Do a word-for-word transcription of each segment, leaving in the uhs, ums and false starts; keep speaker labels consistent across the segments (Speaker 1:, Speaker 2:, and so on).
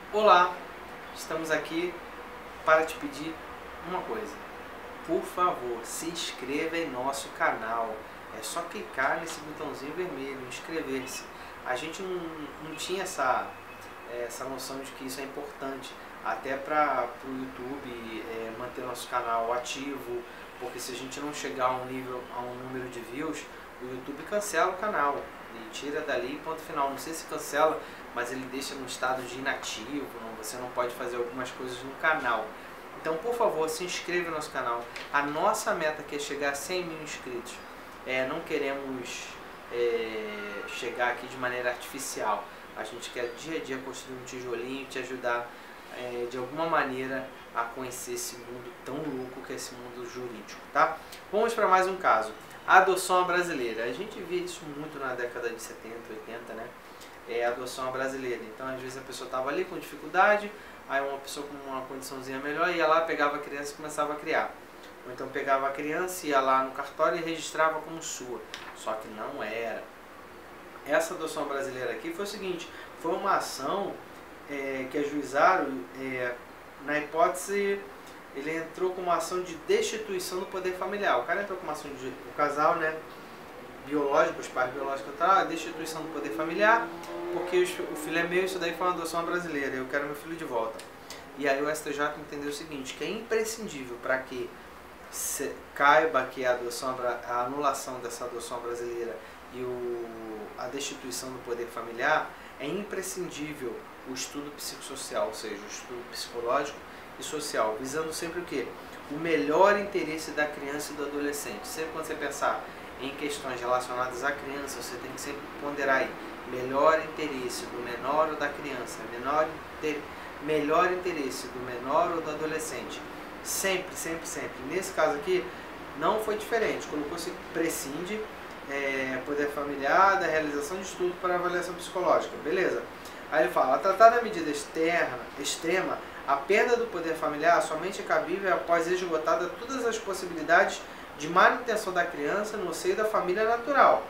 Speaker 1: Olá, estamos aqui para te pedir uma coisa. Por favor, se inscreva em nosso canal. É só clicar nesse botãozinho vermelho, inscrever-se. A gente não, não tinha essa, essa noção de que isso é importante, até para o YouTube é, manter nosso canal ativo, porque se a gente não chegar a um nível, a um número de views, o YouTube cancela o canal e tira dali, ponto final. Não sei se cancela, mas ele deixa no estado de inativo, não, você não pode fazer algumas coisas no canal. Então, por favor, se inscreva no nosso canal. A nossa meta aqui é chegar a cem mil inscritos. É, não queremos é, chegar aqui de maneira artificial. A gente quer dia a dia construir um tijolinho e te ajudar é, de alguma maneira a conhecer esse mundo tão louco que é esse mundo jurídico, tá? Vamos para mais um caso. A adoção brasileira. A gente via isso muito na década de setenta, oitenta, né? É a adoção brasileira. Então, às vezes a pessoa estava ali com dificuldade, aí uma pessoa com uma condiçãozinha melhor ia lá, pegava a criança e começava a criar. Ou então pegava a criança, ia lá no cartório e registrava como sua. Só que não era. Essa adoção brasileira aqui foi o seguinte, foi uma ação é, que ajuizaram, é, na hipótese, ele entrou com uma ação de destituição do poder familiar. O cara entrou com uma ação de, o casal, né, biológico, os pais biológicos, tá, destituição do poder familiar, porque o filho é meu, isso daí foi uma adoção brasileira, eu quero meu filho de volta. E aí o S T J entendeu o seguinte, que é imprescindível para que se, caiba que a, adoção, a anulação dessa adoção brasileira e o, a destituição do poder familiar, é imprescindível o estudo psicossocial, ou seja, o estudo psicológico e social, visando sempre o quê? O melhor interesse da criança e do adolescente. Sempre quando você pensar em questões relacionadas à criança, você tem que sempre ponderar aí, melhor interesse do menor ou da criança, menor, inter, melhor interesse do menor ou do adolescente. Sempre, sempre, sempre. Nesse caso aqui, não foi diferente. Colocou-se prescinde, é, poder familiar, da realização de estudo para avaliação psicológica. Beleza. Aí ele fala, a tratar da medida externa, extrema, a perda do poder familiar somente é cabível após esgotada todas as possibilidades de manutenção da criança no seio da família natural,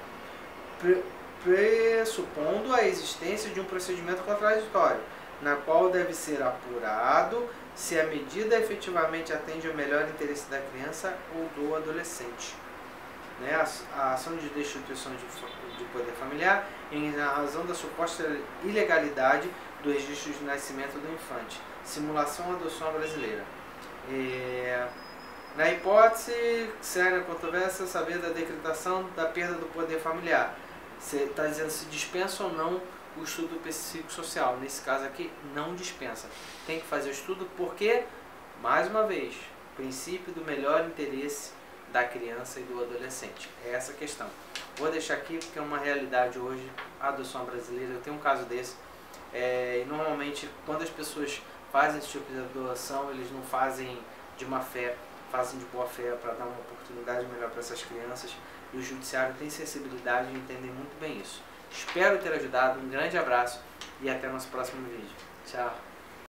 Speaker 1: pressupondo a existência de um procedimento contraditório, na qual deve ser apurado se a medida efetivamente atende ao melhor interesse da criança ou do adolescente. Né? A, a ação de destituição de, de poder familiar em razão da suposta ilegalidade do registro de nascimento do infante. Simulação adoção brasileira. É... Na hipótese, séria controvérsia, saber da decretação da perda do poder familiar. Você está dizendo se dispensa ou não o estudo psicossocial. Nesse caso aqui, não dispensa. Tem que fazer o estudo porque, mais uma vez, princípio do melhor interesse da criança e do adolescente. É essa a questão. Vou deixar aqui porque é uma realidade hoje, a adoção brasileira. Eu tenho um caso desse. É, e normalmente, quando as pessoas fazem esse tipo de adoção, eles não fazem de má fé, fazem de boa fé para dar uma oportunidade melhor para essas crianças, e o judiciário tem sensibilidade e entendem muito bem isso. Espero ter ajudado, um grande abraço e até o nosso próximo vídeo. Tchau!